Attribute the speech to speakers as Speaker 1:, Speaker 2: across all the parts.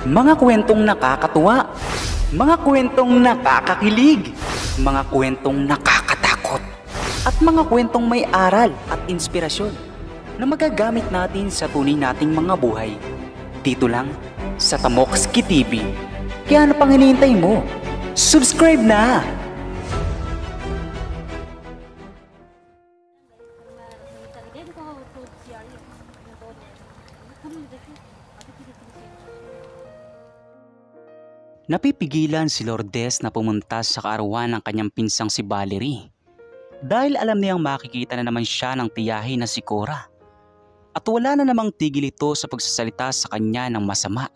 Speaker 1: Mga kwentong nakakatuwa, mga kwentong nakakakilig, mga kwentong nakakatakot, at mga kwentong may aral at inspirasyon na magagamit natin sa tunay nating mga buhay. Dito lang sa Tamokski TV. Kaya ano pang hinihintay mo? Subscribe na! Napipigilan si Lourdes na pumunta sa kaarawan ng kanyang pinsang si Valerie dahil alam niyang makikita na naman siya ng tiyahin na si Cora at wala na namang tigil ito sa pagsasalita sa kanya ng masama.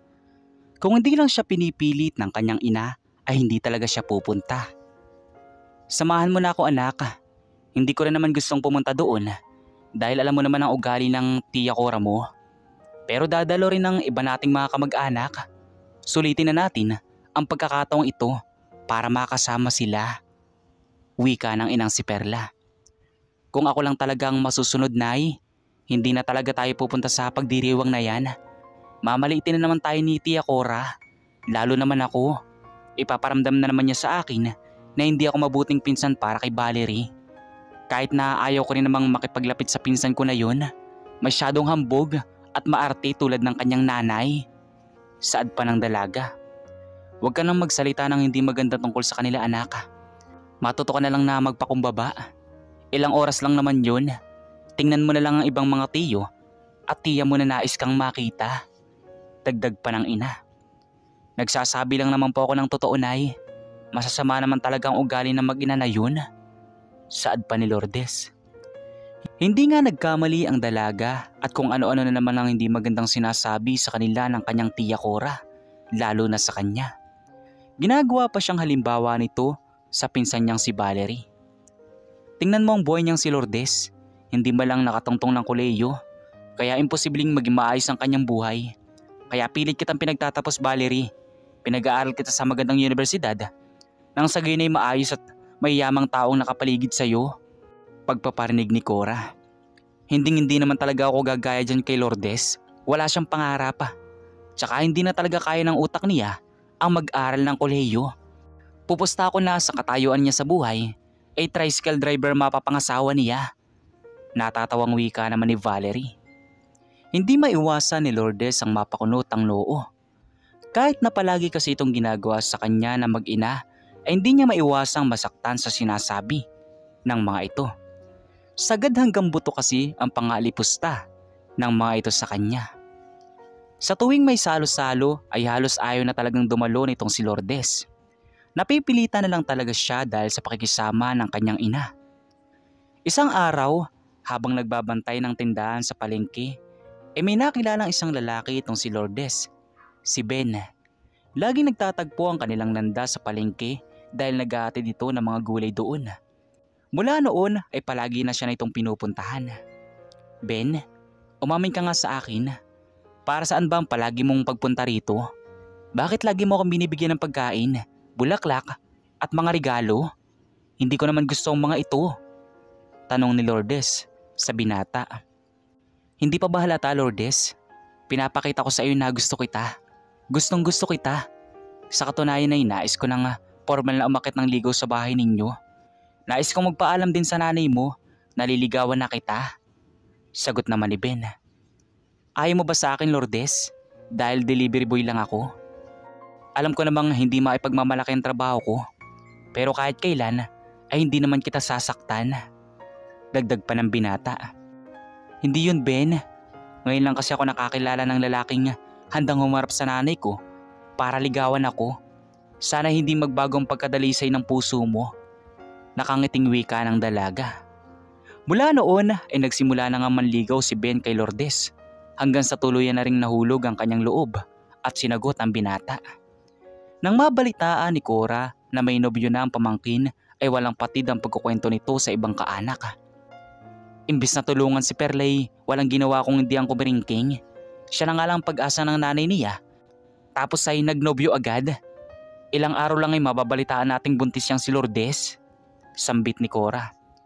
Speaker 1: Kung hindi lang siya pinipilit ng kanyang ina ay hindi talaga siya pupunta. Samahan mo na ako anak, hindi ko rin naman gustong pumunta doon dahil alam mo naman ang ugali ng tiya Cora mo. Pero dadalo rin ng iba nating mga kamag-anak. Sulitin na natin ang pagkakataong ito para makasama sila. Wika ng inang si Perla. Kung ako lang talagang masusunod, Nay, hindi na talaga tayo pupunta sa pagdiriwang na yan. Mamaliitin na naman tayo ni Tia Cora. Lalo naman ako. Ipaparamdam na naman niya sa akin na hindi ako mabuting pinsan para kay Valerie. Kahit na ayaw ko rin namang makipaglapit sa pinsan ko na yun. Masyadong hambog at maarte tulad ng kanyang nanay. Saad pa ng dalaga. Huwag ka nang magsalita ng hindi maganda tungkol sa kanila, anak. Matuto ka na lang na magpakumbaba. Ilang oras lang naman yun. Tingnan mo na lang ang ibang mga tiyo at tiya mo na nais kang makita. Dagdag pa ng ina. Nagsasabi lang naman po ako ng totoo, Nay. Masasama naman talaga ang ugali ng mag-ina na yun. Saad pa ni Lourdes. Hindi nga nagkamali ang dalaga at kung ano-ano na naman ang hindi magandang sinasabi sa kanila ng kanyang tiya Cora, lalo na sa kanya. Ginagawa pa siyang halimbawa nito sa pinsan niyang si Valerie. Tingnan mo ang buhay niyang si Lourdes, hindi ba lang nakatungtong ng kolehiyo, kaya imposibleng maging maayos ang kanyang buhay. Kaya pilit kitang pinagtatapos, Valerie. Pinag-aaral kita sa magandang universidad nang sa gayon ay maayos at mayamang taong nakapaligid sa iyo. Pagpaparinig ni Cora. Hindi naman talaga ako gagaya dyan kay Lourdes. Wala siyang pangarap pa. Tsaka hindi na talaga kaya ng utak niya ang mag-aral ng kolehiyo. Pupusta ako na sa katayuan niya sa buhay ay tricycle driver mapapangasawa niya. Natatawang wika naman ni Valerie. Hindi maiwasan ni Lourdes ang mapakunot ang noo. Kahit na palagi kasi itong ginagawa sa kanya na mag-ina ay hindi niya maiwasang masaktan sa sinasabi ng mga ito. Sagad hanggang buto kasi ang pangalipusta ng mga ito sa kanya. Sa tuwing may salo-salo ay halos ayaw na talagang dumalo nitong si Lourdes. Napipilitan na lang talaga siya dahil sa pakikisama ng kanyang ina. Isang araw, habang nagbabantay ng tindahan sa palengke, may nakilalang isang lalaki itong si Lourdes, si Ben. Laging nagtatagpo ang kanilang nanda sa palengke dahil nag-aatid dito ng mga gulay doon. Mula noon ay palagi na siya na itong pinupuntahan. Ben, umamin ka nga sa akin. Para saan ba ang palagi mong pagpunta rito? Bakit lagi mo akong binibigyan ng pagkain, bulaklak at mga regalo? Hindi ko naman gusto ang mga ito. Tanong ni Lourdes sa binata. Hindi pa ba halata, Lourdes? Pinapakita ko sa iyo na gusto kita. Gustong gusto kita. Sa katunayan ay nais ko nang formal na umakit ng ligaw sa bahay ninyo. Nais kong magpaalam din sa nanay mo, naliligawan na kita. Sagot naman ni Ben. Ayaw mo ba sa akin, Lourdes? Dahil delivery boy lang ako. Alam ko namang hindi maipagmamalaki ang trabaho ko. Pero kahit kailan ay hindi naman kita sasaktan. Dagdag pa ng binata. Hindi yun, Ben. Ngayon lang kasi ako nakakilala ng lalaking handang humarap sa nanay ko para ligawan ako. Sana hindi magbago ang pagkadalisay ng puso mo. Nakangiting wika ng dalaga. Mula noon ay nagsimula na nga manligaw si Ben kay Lourdes hanggang sa tuluyan na ring nahulog ang kanyang loob at sinagot ang binata. Nang mabalitaan ni Cora na may nobyo na ang pamangkin ay walang patid ang pagkukwento nito sa ibang kaanak. Imbis na tulungan si Perlay, walang ginawa kung hindi ang kumiringking. Siya na nga lang pag-asa ng nanay niya. Tapos ay nagnobyo agad. Ilang araw lang ay mababalitaan nating buntis yang si Lourdes. Sambit ni Cora.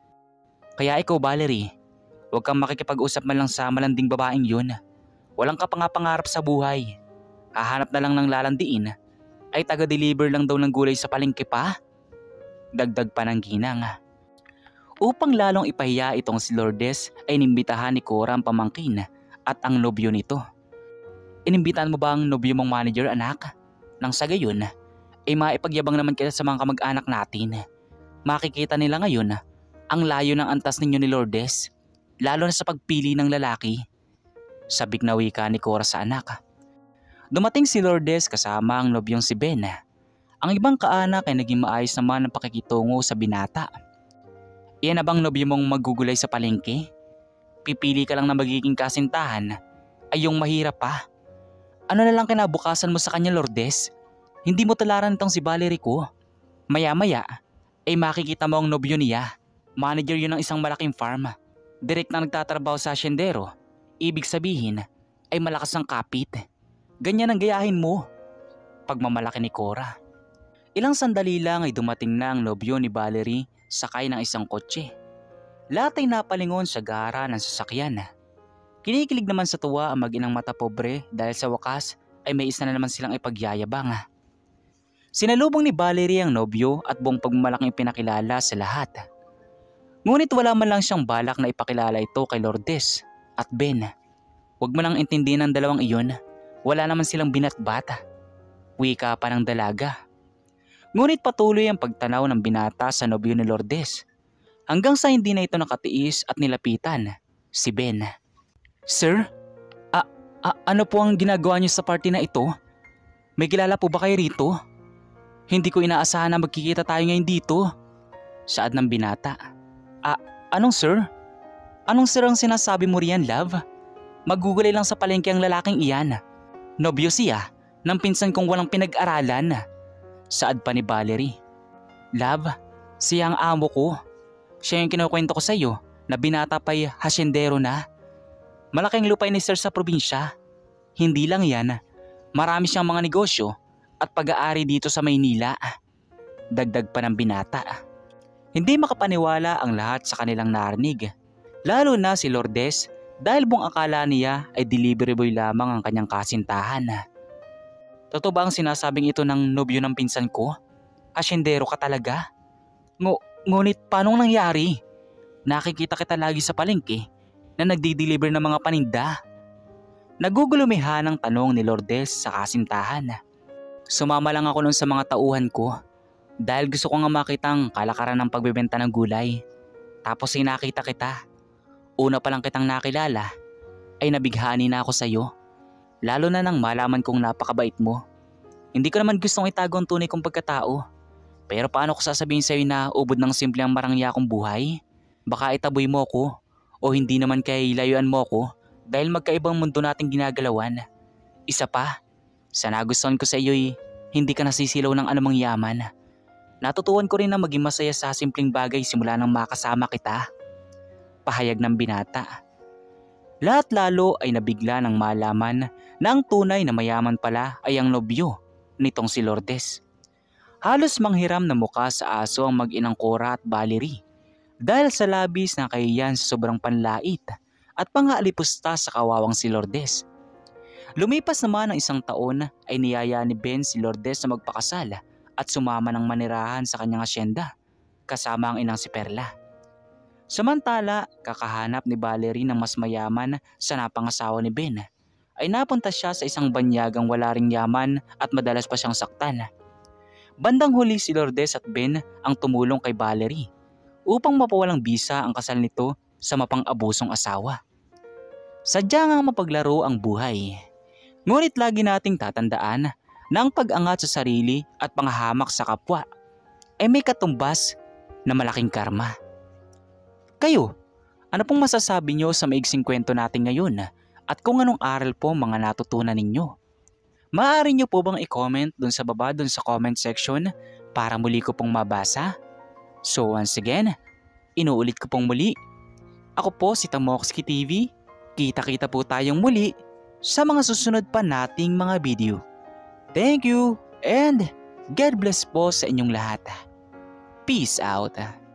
Speaker 1: Kaya ikaw, Valerie, huwag kang makikipag-usap man lang sa malanding babaeng yun. Walang kapangapangarap sa buhay. Hahanap na lang ng lalandiin, ay taga-deliver lang daw ng gulay sa palengke pa. Dagdag pa ng ginang. Upang lalong ipahiya itong si Lourdes ay inimbitahan ni Cora ang pamangkin at ang nobyo nito. Inimbitahan mo ba ang nobyo mong manager, anak? Nang sa gayon ay maipagyabang naman kita sa mga kamag-anak natin. Makikita nila ngayon ang layo ng antas ninyo ni Lourdes, lalo na sa pagpili ng lalaki. Sabik na wika ni Cora sa anak. Dumating si Lourdes kasama ang nobyong si Ben. Ang ibang kaanak ay naging maayos naman ang pakikitungo sa binata. Iyan na bang nobyo mong magugulay sa palengke? Pipili ka lang na magiging kasintahan ay yung mahirap pa. Ano na lang kinabukasan mo sa kanya, Lourdes? Hindi mo talaran itong si Valerie ko. Maya-maya ay makikita mo ang nobyo niya. Manager yun ng isang malaking farm. Direct na nagtatrabaho sa asyendero. Ibig sabihin ay malakas ang kapit. Ganyan ang gayahin mo. Pagmamalaki ni Cora. Ilang sandali lang ay dumating na ang nobyo ni Valerie sakay ng isang kotse. Lahat ay napalingon sa gara ng sasakyan. Kinikilig naman sa tuwa ang mag-inang mata pobre dahil sa wakas ay may isa na naman silang ipagyayabang. Sinalubong ni Valerie ang nobyo at buong pagmamalaking pinakilala sa lahat. Ngunit wala man lang siyang balak na ipakilala ito kay Lourdes at Ben. Huwag mo nang intindihin ang dalawang iyon, wala naman silang binatbata. Wika pa ng dalaga. Ngunit patuloy ang pagtanaw ng binata sa nobyo ni Lourdes hanggang sa hindi na ito nakatiis at nilapitan si Ben. Sir, ano po ang ginagawa niyo sa party na ito? May kilala po ba kayo rito? Hindi ko inaasahan na magkikita tayo ngayon dito. Saad ng binata. Anong sir? Anong sir ang sinasabi mo riyan, love? Magugulay lang sa palengke ang lalaking iyan. Nobyo siya ng pinsan kong walang pinag-aralan. Saad pa ni Valerie. Love, siya ang amo ko. Siya yung kinukwento ko sa iyo na binata pa'y hasyendero na. Malaking lupain ni sir sa probinsya. Hindi lang yan, marami siyang mga negosyo at pag-aari dito sa Maynila. Dagdag pa ng binata. Hindi makapaniwala ang lahat sa kanilang narinig. Lalo na si Lourdes dahil buong akala niya ay delivery boy lamang ang kanyang kasintahan. Totoo ba ang sinasabing ito ng nobyo ng pinsan ko? Asyendero ka talaga? Ngunit paano nangyari? Nakikita kita lagi sa palengke na nagdi-deliver ng mga paninda. Nagugulumihan ang tanong ni Lourdes sa kasintahan. Sumama lang ako noon sa mga tauhan ko dahil gusto ko nga makita ang kalakaran ng pagbebenta ng gulay. Tapos ay nakita kita. Una pa lang kitang nakilala ay nabighani na ako sa iyo. Lalo na nang malaman kong napakabait mo. Hindi ko naman gustong itago ang tunay kong pagkatao. Pero paano ko sasabihin sa iyo na ubod ng simple ang marangya kong buhay? Baka itaboy mo ko o hindi naman kaya ilayuan mo ko dahil magkaibang mundo nating ginagalawan. Isa pa, sa nagustuhan ko sa iyo'y hindi ka nasisilaw ng anumang yaman. Natutuwan ko rin na maging masaya sa simpleng bagay simula nang makasama kita. Pahayag ng binata. Lahat lalo ay nabigla nang malaman na ang tunay na mayaman pala ay ang nobyo nitong si Lourdes. Halos manghiram na mukha sa aso ang mag-inang Cora at Valerie dahil sa labis na kahiyan sa sobrang panlait at pang-aalipusta sa kawawang si Lourdes. Lumipas naman ang isang taon ay niyaya ni Ben si Lourdes na magpakasal at sumama ng manirahan sa kanyang asyenda kasama ang inang si Perla. Samantala, kakahanap ni Valerie ng mas mayaman sa napangasawa ni Ben ay napunta siya sa isang banyagang wala ring yaman at madalas pa siyang saktan. Bandang huli si Lourdes at Ben ang tumulong kay Valerie upang mapawalang bisa ang kasal nito sa mapang-abusong asawa. Sadya ngang mapaglaro ang buhay. Ngunit lagi nating tatandaan na ang pag-angat sa sarili at panghahamak sa kapwa ay may katumbas na malaking karma. Kayo, ano pong masasabi nyo sa maigsing kwento natin ngayon at kung anong aral po mga natutunan ninyo? Maaari nyo po bang i-comment dun sa baba dun sa comment section para muli ko pong mabasa? So once again, inuulit ko pong muli. Ako po si Tamoxki TV. Kita-kita po tayong muli sa mga susunod pa nating mga video. Thank you and God bless po sa inyong lahat. Peace out.